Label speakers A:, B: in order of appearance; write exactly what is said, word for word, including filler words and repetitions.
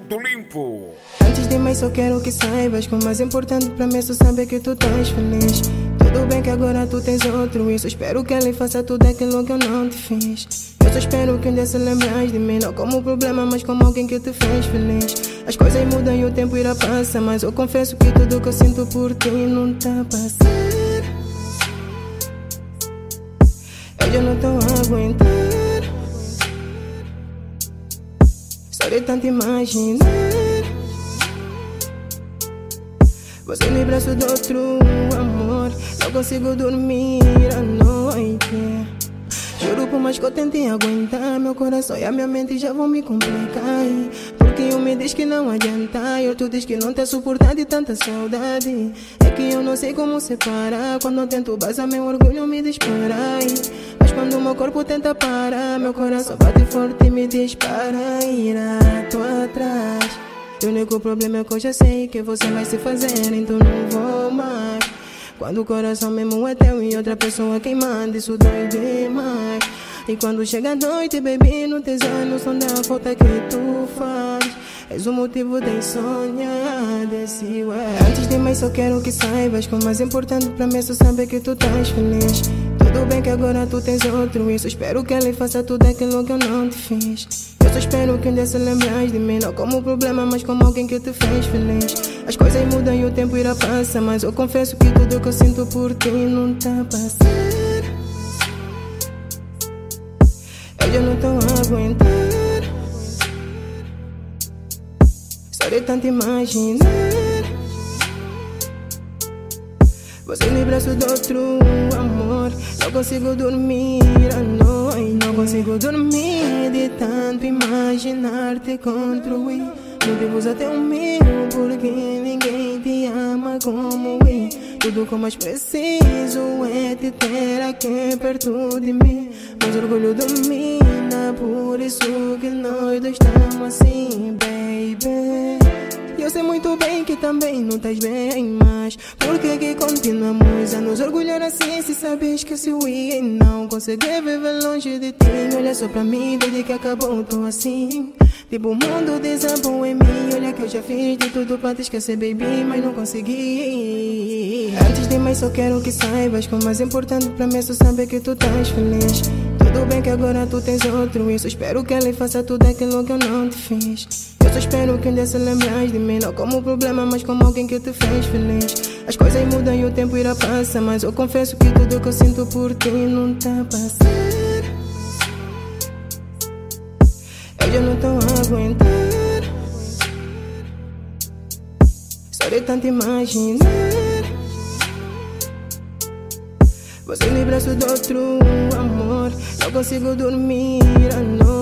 A: Tudo limpo.
B: Antes de mais só quero que saibas que o mais importante pra mim é só saber que tu estás feliz. Tudo bem que agora tu tens outro, isso espero que ele faça tudo aquilo que eu não te fiz. Eu só espero que um dia se lembras de mim, não como problema, mas como alguém que te fez feliz. As coisas mudam e o tempo irá passar, mas eu confesso que tudo que eu sinto por ti não tá a passar. Eu já não tô a aguentar, só de tanto imaginar você no braço do outro amor. Não consigo dormir à noite. Juro por mais que eu tentei aguentar, meu coração e a minha mente já vão me complicar. Porque um me diz que não adianta e outro diz que não tá suportando de tanta saudade. É que eu não sei como separar. Quando eu tento basar, meu orgulho me dispara. Mas quando meu corpo tenta parar, meu coração bate forte e me dispara. Irá, tô atrás. O único problema é que eu já sei que você vai se fazer, então não vou mais. Quando o coração mesmo é teu e outra pessoa quem manda, isso dói demais. E quando chega a noite, baby, não tens a noção da falta que tu faz. És o motivo de sonhar desse ué. Antes de mais só quero que saibas que o mais importante pra mim é só saber que tu estás feliz. Tudo bem que agora tu tens outro, isso espero que ele faça tudo aquilo que eu não te fiz. Eu só espero que um dia se lembras de mim, não como problema, mas como alguém que te fez feliz. As coisas mudam e o tempo irá passar, mas eu confesso que tudo que eu sinto por ti não tá a passar. Eu já não tô a aguentar, só de tanto imaginar você no braço do outro amor. Não consigo dormir à noite, não consigo dormir de tanto imaginar-te construir. Motivos até o meu, porque ninguém te ama como eu. Tudo que eu mais preciso é te ter aqui perto de mim. Mas orgulho domina, por isso que nós dois estamos assim, baby. Eu sei muito bem que também não estás bem, mas por que que continuamos a nos orgulhar assim? Se sabes que se eu ia e não consegui viver longe de ti. Olha só pra mim, desde que acabou, tô assim. Tipo o mundo desabou em mim. Olha que eu já fiz de tudo pra te esquecer, baby, mas não consegui. Antes de mais só quero que saibas que o mais importante pra mim é só saber que tu estás feliz. Tudo bem que agora tu tens outro, isso espero que ele faça tudo aquilo que eu não te fiz. Eu só espero que um dia se lembras de mim, não como problema, mas como alguém que te fez feliz. As coisas mudam e o tempo irá passar, mas eu confesso que tudo que eu sinto por ti não tá a passar. Eu já não tô a aguentar, só de tanto imaginar você no braço do outro amor. Não consigo dormir à noite.